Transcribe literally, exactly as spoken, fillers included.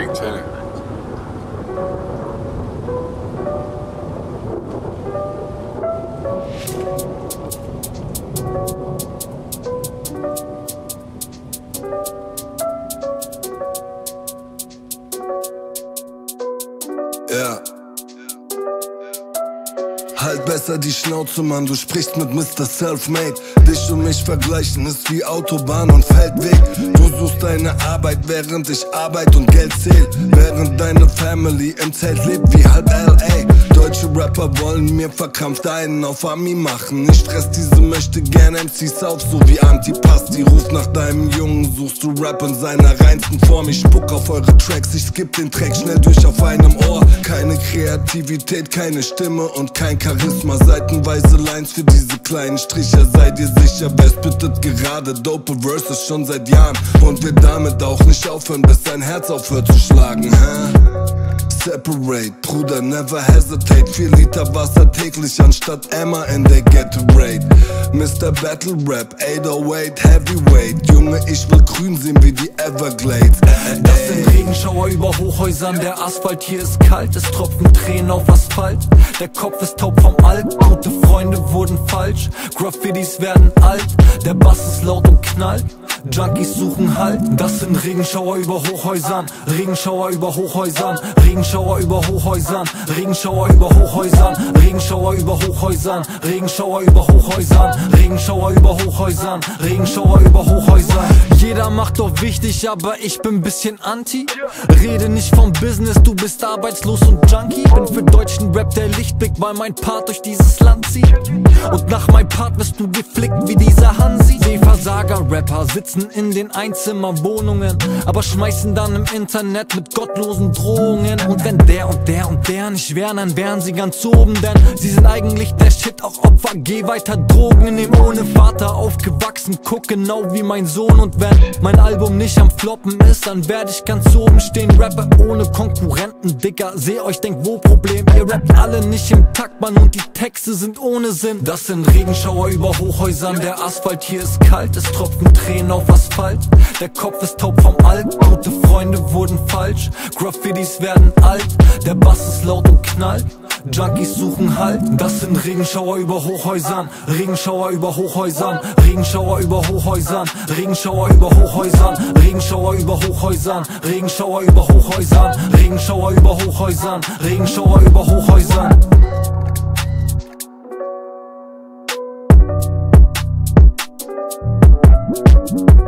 Big Taylor. Ja. Halt besser die Schnauze, Mann, du sprichst mit Mister Selfmade. Dich und mich vergleichen ist wie Autobahn und Feldweg. Du suchst deine Arbeit, während ich Arbeit und Geld zähl. Während deine Family im Zelt lebt wie halb L A. Deutsche Rapper wollen mir verkrampft einen auf Ami machen. Ich fress diese möchte gern M Cs auf, so wie Antipasti. Ruf nach deinem Jungen, suchst du Rap in seiner reinsten Form. Ich spuck auf eure Tracks, ich skip den Track schnell durch auf einem Ohr. Keine Kreativität, keine Stimme und kein Charisma. Seitenweise Lines für diese kleinen Stricher. Seid ihr sicher, wer spittet gerade dope Verses schon seit Jahren und wird damit auch nicht aufhören, bis sein Herz aufhört zu schlagen, hä? Separate, Bruder, never hesitate. Vier Liter Wasser täglich anstatt Emma in der Gatorade. Mister Battle Rap, acht null acht Heavyweight. Junge, ich will grün sehen wie die Everglades. Das sind Regenschauer über Hochhäusern. Der Asphalt hier ist kalt, es tropfen Tränen auf Asphalt. Der Kopf ist taub vom Alk, gute Freunde wurden falsch. Graffitis werden alt, der Bass ist laut und knallt. Junkies suchen Halt. Das sind Regenschauer über Hochhäusern. Regenschauer über Hochhäusern. Regenschauer über Hochhäusern. Regenschauer über Hochhäusern. Regenschauer über Hochhäusern. Regenschauer über Hochhäusern. Regenschauer über Hochhäusern. Regenschauer über Hochhäusern. Jeder macht doch wichtig, aber ich bin bisschen anti. Rede nicht vom Business, du bist arbeitslos und Junkie. Bin für deutschen Rap der Lichtblick, weil mein Part durch dieses Land zieht. Und nach meinem Part wirst du geflickt wie dieser Hansi. Die Versager-Rapper sitzen in den Einzimmerwohnungen, aber schmeißen dann im Internet mit gottlosen Drohungen. Und wenn der und der und der nicht wären, dann wären sie ganz oben, denn sie sind eigentlich der Shit, auch Opfer. Geh weiter Drogen nehmen, ohne Vater aufgewachsen, guck genau wie mein Sohn. Und wenn mein Album nicht am Floppen ist, dann werde ich ganz oben stehen. Rapper ohne Konkurrenten, Dicker, seh euch, denkt wo Problem. Ihr rappt alle nicht im Takt, Mann, und die Texte sind ohne Sinn. Das sind Regenschauer über Hochhäusern. Der Asphalt hier ist kalt, es tropfen Tränen auf Asphalt. Der Kopf ist taub vom Alk, gute Freunde wurden falsch. Graffitis werden alt, der Bass ist laut und knallt. Junkies suchen Halt. Das sind Regenschauer über Hochhäusern. Regenschauer über Hochhäusern. Regenschauer über Hochhäusern. Regenschauer über Hochhäusern. Regenschauer über Hochhäusern. Regenschauer über Hochhäusern. Regenschauer über Hochhäusern. Regenschauer über Hochhäusern. We'll be right back.